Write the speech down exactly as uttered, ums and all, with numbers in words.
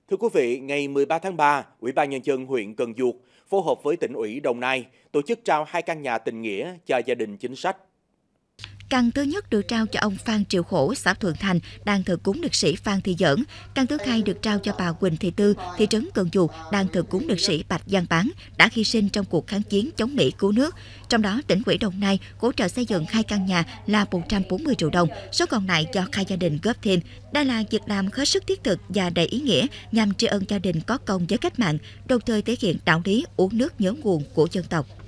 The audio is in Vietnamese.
Thưa quý vị, ngày mười ba tháng ba, Ủy ban Nhân dân huyện Cần Duộc phối hợp với tỉnh ủy Đồng Nai tổ chức trao hai căn nhà tình nghĩa cho gia đình chính sách. Căn thứ nhất được trao cho ông Phan Triệu Khổ, xã Thuận Thành, đang thờ cúng liệt sĩ Phan Thị Giỡn. Căn thứ hai được trao cho bà Quỳnh Thị Tư, thị trấn Cần Duộc, đang thờ cúng liệt sĩ Bạch Giang Bán, đã hy sinh trong cuộc kháng chiến chống Mỹ cứu nước. Trong đó, tỉnh ủy Đồng Nai hỗ trợ xây dựng hai căn nhà là một trăm bốn mươi triệu đồng, số còn lại do hai gia đình góp thêm. Đây là việc làm hết sức thiết thực và đầy ý nghĩa nhằm tri ân gia đình có công với cách mạng, đồng thời thể hiện đạo lý uống nước nhớ nguồn của dân tộc.